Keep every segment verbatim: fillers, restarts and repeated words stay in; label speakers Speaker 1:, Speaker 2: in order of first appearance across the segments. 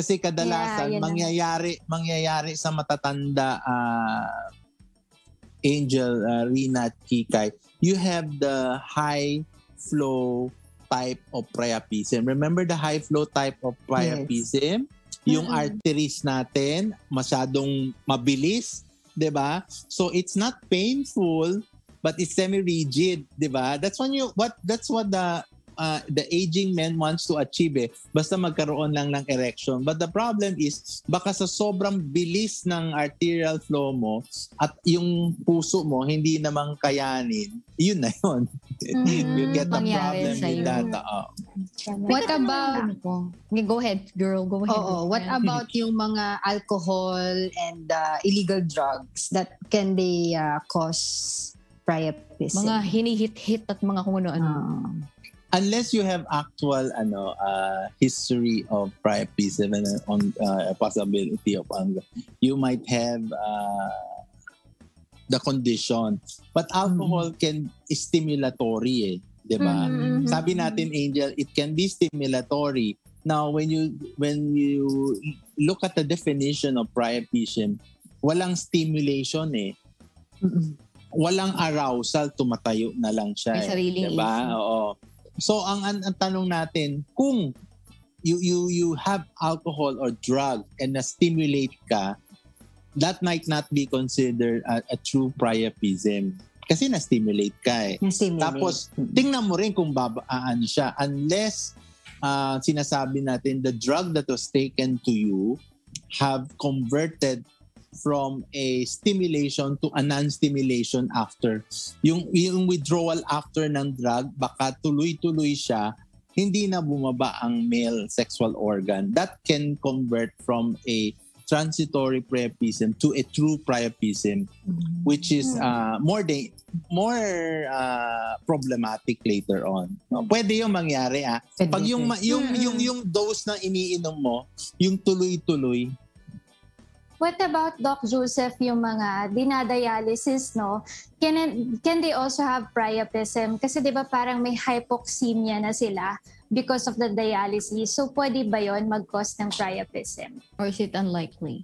Speaker 1: Kasi kadalasan,
Speaker 2: Yeah, yun ang-
Speaker 1: mangyayari, mangyayari sa matatanda, uh, Angel, uh, Rina at Kikay, you have the high flow type of priapism. Remember the high flow type of priapism? Yung
Speaker 2: Mm-mm.
Speaker 1: arteries natin, masyadong mabilis, di ba? So it's not painful, but it's semi-rigid, di ba? That's when you, what, that's what the, uh, the aging man wants to achieve eh. Basta magkaroon lang ng erection. But the problem is, baka sa sobrang bilis ng arterial flow mo at yung puso mo hindi namang kayanin, yun na yun.
Speaker 2: Mm,
Speaker 1: You get the
Speaker 3: mangyari
Speaker 1: problem with
Speaker 3: sa'yo.
Speaker 1: that. Uh,
Speaker 4: What about,
Speaker 3: Okay, go ahead, girl. Go ahead.
Speaker 4: oo, what
Speaker 3: Yeah.
Speaker 4: about yung mga alcohol and uh, illegal drugs that can they uh, cause priapism?
Speaker 3: Mga hinihit-hit at mga kung ano-ano.
Speaker 4: Ah.
Speaker 1: unless you have actual ano uh, history of priapism and uh, on uh, a possibility of anger, you might have uh, the condition. But alcohol can stimulatory eh, 'di ba?
Speaker 2: Mhm.
Speaker 1: Sabi natin, Angel, it can be stimulatory. Now, when you when you look at the definition of priapism, walang stimulation eh. Walang arousal, tumatayo na lang siya.
Speaker 3: May
Speaker 1: eh,
Speaker 3: sariling
Speaker 1: diba?
Speaker 3: issue.
Speaker 1: Oo. So ang, ang ang tanong natin, kung you you you have alcohol or drug and na-stimulate ka, that might not be considered a, a true priapism. Kasi na-stimulate ka eh.
Speaker 4: Na-stimulate.
Speaker 1: Tapos, tingnan mo rin kung babaan siya. Unless uh, sinasabi natin the drug that was taken to you have converted from a stimulation to a non-stimulation after. Yung, yung withdrawal after ng drug, baka tuloy-tuloy siya, hindi na bumaba ang male sexual organ. That can convert from a transitory priapism to a true priapism, which is uh, more de- more uh, problematic later on. No? Pwede yung mangyari ah. Pag yung ma- yung yung yung dose na iniinom mo, yung tuloy-tuloy.
Speaker 2: What about Doc Joseph, yung mga dinadialysis, no? Can it- can they also have priapism? Kasi 'di ba parang may hypoxemia na sila because of the dialysis. So pwede ba 'yon mag-cause ng priapism?
Speaker 3: Or is it unlikely?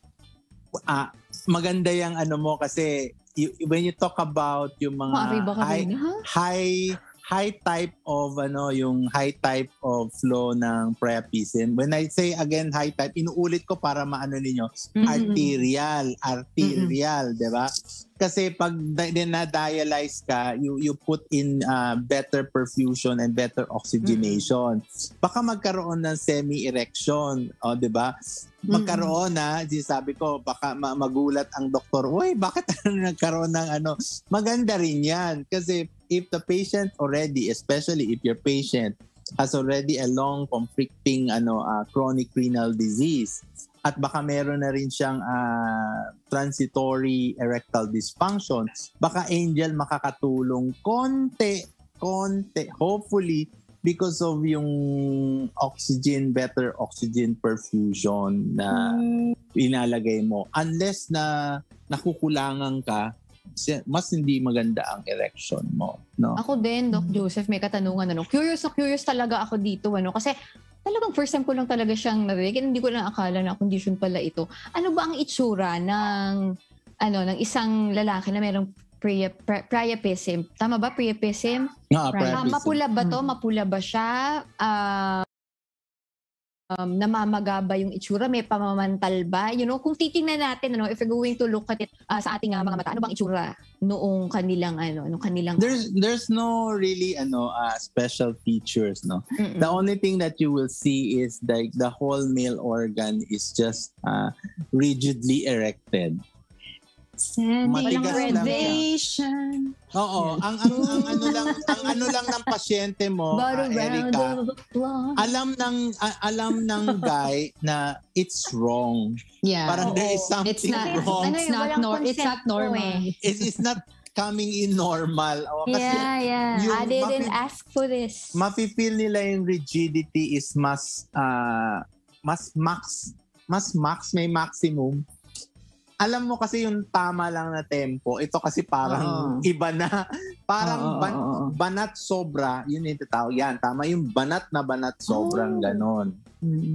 Speaker 1: Ah, maganda yung ano mo kasi you, when you talk about yung mga
Speaker 3: Maari ba
Speaker 1: high,
Speaker 3: kami? Ha?
Speaker 1: high high type of ano yung high type of flow ng priapism. When I say again high type, inuulit ko para maano ninyo,
Speaker 3: Mhm.
Speaker 1: arterial, arterial, 'di ba? Kasi pag dinadialyze ka, you you put in uh, better perfusion and better oxygenation. Baka magkaroon ng semi-erection, o 'di ba? Magkaroon na, sabi ko, baka ma- magulat ang doktor, uy, bakit nagkaroon ng ano? Maganda rin yan. Kasi if the patient already, especially if your patient has already a long conflicting ano uh, chronic renal disease, at baka meron na rin siyang uh, transitory erectile dysfunction, baka Angel makakatulong konti, konti, hopefully, because of yung oxygen, better oxygen perfusion na inalagay mo. Unless na nakukulangan ka, mas hindi maganda ang erection mo. No?
Speaker 3: Ako din, Doc Joseph, may katanungan. Ano? Curious na curious talaga ako dito. Ano? Kasi talagang first time ko lang talaga siyang narinig. Hindi ko lang akala na condition pala ito. Ano ba ang itsura ng, ano, ng isang lalaki na mayroong Priya, pri, priapism. Tama ba? Priapism?
Speaker 1: Ah,
Speaker 3: Uh,
Speaker 1: priapism.
Speaker 3: mapula ba to? Mapula ba siya? Uh, um, namamaga ba yung itsura? May pamamantal ba? You know, kung titingnan natin, ano, if we're going to look at it uh, sa ating uh, mga mata, ano bang itsura noong kanilang, ano, noong kanilang...
Speaker 1: There's there's no really ano uh, special features, no.
Speaker 3: Mm-mm.
Speaker 1: The only thing that you will see is like the whole male organ is just uh, rigidly erected. Matigas lang siya. Oo, ang ang ang ano lang ang ano lang ng pasyente mo, uh, Erica, alam ng uh, alam ng guy na it's wrong.
Speaker 4: Yeah.
Speaker 1: Parang there is something
Speaker 4: It's not,
Speaker 1: wrong.
Speaker 4: it's
Speaker 2: Ano,
Speaker 4: not,
Speaker 2: walang
Speaker 4: nor- it's not
Speaker 2: konsepto
Speaker 4: normal.
Speaker 2: eh.
Speaker 1: It's, it's not coming in normal. O, kasi
Speaker 2: Yeah, yeah.
Speaker 1: yung
Speaker 3: I didn't
Speaker 1: mapi-
Speaker 3: ask for this.
Speaker 1: mafe-feel nila yung rigidity is mas uh, mas max mas max may maximum. Alam mo kasi yung tama lang na tempo, ito kasi parang
Speaker 4: Oo.
Speaker 1: iba na. Parang
Speaker 4: Oo,
Speaker 1: ban-
Speaker 4: oo, oo.
Speaker 1: banat sobra, yun yung tawag yan. Tama yung banat na banat sobrang
Speaker 3: Oh.
Speaker 1: ganon.
Speaker 4: Mm.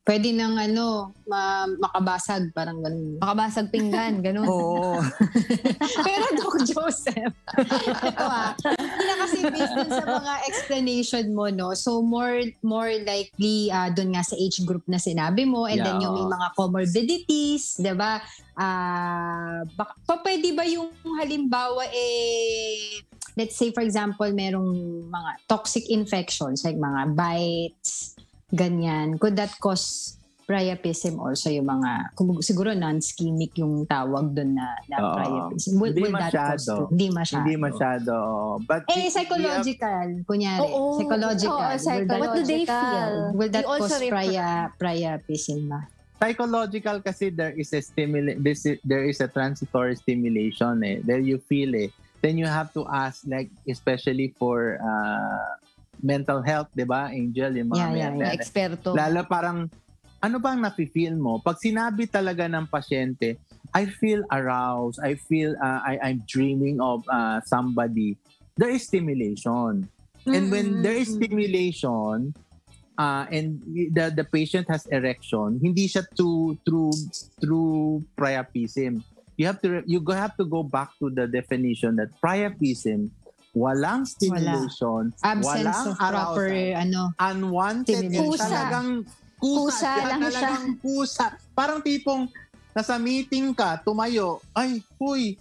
Speaker 4: Pwede nang ano, ma- makabasag, parang ganun.
Speaker 3: Makabasag pinggan, ganun.
Speaker 1: Oo.
Speaker 4: Pero Doc Joseph, ito ah, hindi na kasi based dun sa mga explanation mo, no? So more more likely uh, dun nga sa age group na sinabi mo, and
Speaker 1: Yeah,
Speaker 4: then yung may
Speaker 1: oo.
Speaker 4: mga comorbidities, di ba? Ah, baka, pa, pwede ba yung halimbawa eh, let's say for example, merong mga toxic infections like mga bites, ganyan. Could that cause priapism also yung mga, kung- siguro non-ischemic yung tawag doon na, na
Speaker 1: Oo.
Speaker 4: priapism. Will,
Speaker 1: Hindi
Speaker 4: will that cause
Speaker 1: masyado.
Speaker 4: to? Hindi masyado.
Speaker 1: Hindi masyado. oo. But
Speaker 4: Eh,
Speaker 1: we- we have-
Speaker 4: psychological, kunyari.
Speaker 3: Oo.
Speaker 4: Psychological.
Speaker 2: Oo,
Speaker 4: Will that,
Speaker 3: What do they feel?
Speaker 4: will that
Speaker 3: They also
Speaker 4: cause
Speaker 3: refer-
Speaker 4: pria, priapism ba?
Speaker 1: psychological kasi there is a stimula- this is, there is a transitory stimulation eh. There you feel it. Then you have to ask, like, especially for uh, mental health, di ba, Angel? Yung mga
Speaker 4: Yeah, yeah,
Speaker 1: mental-
Speaker 3: Na eksperto.
Speaker 1: Lalo parang, ano bang nafe-feel mo? Pag sinabi talaga ng pasyente, I feel aroused, I feel, uh, I, I'm dreaming of uh, somebody, there is stimulation. And when there is stimulation, uh, and the the patient has erection, hindi siya to through through priapism. You have to you go have to go back to the definition that priapism, walang stimulation,
Speaker 4: Absence
Speaker 1: walang
Speaker 4: of proper,
Speaker 1: arousal,
Speaker 4: ano,
Speaker 1: unwanted, and
Speaker 4: Stimulation.
Speaker 1: talagang kusa,
Speaker 2: Kusa
Speaker 1: siya,
Speaker 2: lang siya.
Speaker 1: talagang kusa. Parang tipong nasa meeting ka, tumayo, ay, huy,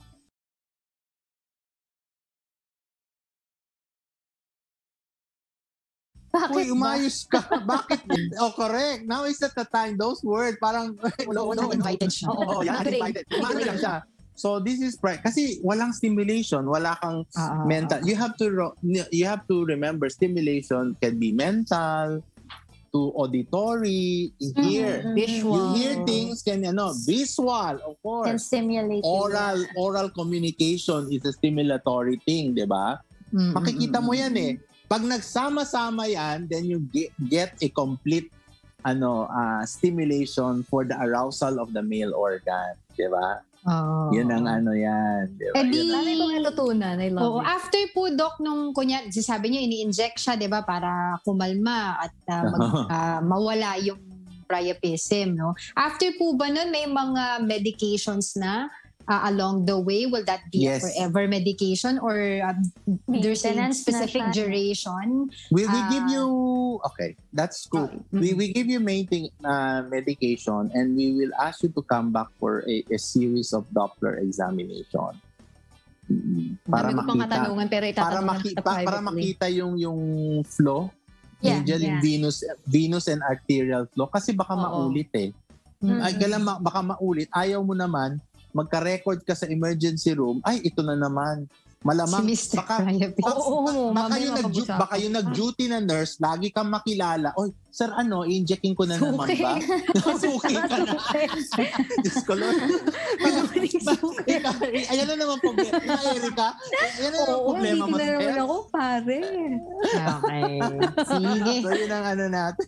Speaker 2: Bakit
Speaker 1: Uy,
Speaker 2: ba?
Speaker 1: umayos ka. Bakit? Oh, correct. Now is not the time. Those words, parang, no, no, no.
Speaker 4: uninvited siya.
Speaker 1: Oo, oh, yeah,
Speaker 3: Agree.
Speaker 1: uninvited. Umaano lang siya. So, this is, pri- kasi walang stimulation, wala kang
Speaker 4: Ah, ah,
Speaker 1: mental. You have to, ro- you have to remember, stimulation can be mental, to auditory, hear.
Speaker 2: Mhm.
Speaker 3: Visual.
Speaker 1: You hear things, can, ano, visual, of
Speaker 2: Can
Speaker 1: course.
Speaker 2: stimulate you.
Speaker 1: Oral, oral communication is a stimulatory thing, di ba?
Speaker 4: Mm,
Speaker 1: Makikita
Speaker 4: mm,
Speaker 1: mo
Speaker 4: mm.
Speaker 1: yan eh. Pag nagsama-sama yan, then you get, get a complete ano uh, stimulation for the arousal of the male organ. Di ba?
Speaker 4: Oh.
Speaker 1: Yun ang ano yan. Di ba?
Speaker 4: Eh di,
Speaker 1: Yun ang-
Speaker 3: Dami kong natutunan. I love
Speaker 4: Oo,
Speaker 3: it.
Speaker 4: after po doc nung kunya, sabi niyo ini-inject siya, 'di ba, para kumalma at uh, mag, ah, mawala yung priapism, no? After po ba nun may mga medications na ah, along the way? Will that be
Speaker 1: Yes.
Speaker 4: a forever medication or uh, there's a
Speaker 2: Maintenance na
Speaker 4: specific
Speaker 2: siya.
Speaker 4: duration?
Speaker 1: we, we
Speaker 4: Ah.
Speaker 1: give you, okay, that's cool.
Speaker 4: Okay.
Speaker 1: We,
Speaker 4: Mm.
Speaker 1: we give you maintain, uh, medication and we will ask you to come back for a, a series of Doppler examination. Mm, Para
Speaker 3: Dami ko pang
Speaker 1: makita.
Speaker 3: katanungan pero
Speaker 1: Para,
Speaker 3: itatanong
Speaker 1: maki,
Speaker 3: kita
Speaker 1: pa- para
Speaker 3: privately.
Speaker 1: makita yung yung flow.
Speaker 2: Yeah,
Speaker 1: Angel, yung
Speaker 3: yeah.
Speaker 1: venous venous and arterial flow kasi baka
Speaker 3: Oo.
Speaker 1: maulit eh.
Speaker 4: Mm.
Speaker 1: Ay, kailan ma- baka maulit, ayaw mo naman magka-record ka sa emergency room, ay ito na naman. Malamang
Speaker 4: Si Mister
Speaker 1: baka
Speaker 4: Priapism.
Speaker 1: baka,
Speaker 3: Oo, oo,
Speaker 1: baka
Speaker 3: mamaya
Speaker 1: yung nag
Speaker 3: mapag-usapan.
Speaker 1: baka yung nag-duty na nurse, lagi kang makilala. Oy, sir, ano, i-injecting ko na naman
Speaker 3: Suki.
Speaker 1: ba? Suki ka na. Diyos ko, Lord. Ikaw, ayan na naman problema. Ikaw, Erika, ayan na naman
Speaker 3: Oo,
Speaker 1: problema mo.
Speaker 3: hindi na naman
Speaker 1: sir.
Speaker 3: ako, pare.
Speaker 4: Okay. Sige.
Speaker 1: So, yun ang ano natin.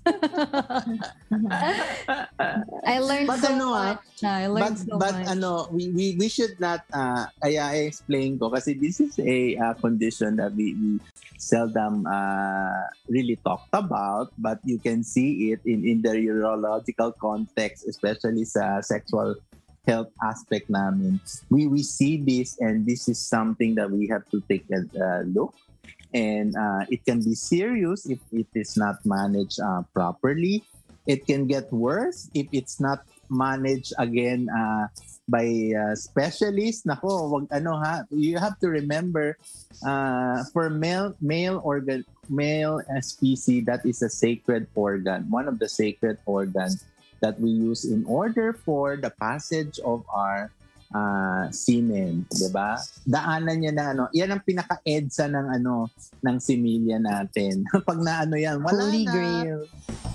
Speaker 3: I learned
Speaker 1: But
Speaker 3: so
Speaker 1: ano, ah,
Speaker 3: much. I learned
Speaker 1: but
Speaker 3: so
Speaker 1: but
Speaker 3: much.
Speaker 1: ano we, we we should not uh kaya I explain ko kasi this is a uh, condition that we, we seldom uh, really talked about, but you can see it in in the urological context, especially sa sexual health aspect namin. We we see this, and this is something that we have to take a uh, look. And uh, it can be serious if it is not managed uh, properly. It can get worse if it's not managed again uh, by uh, specialists. Nako, wag ano ha. You have to remember uh, for male male organ male S P C, that is a sacred organ, one of the sacred organs that we use in order for the passage of our uh, semen, 'di ba? Daanan niya ng ano, 'yan ang pinaka-EDSA ng ano ng similya natin. Pag naano 'yan, wala
Speaker 4: Holy
Speaker 1: na.
Speaker 4: Grail.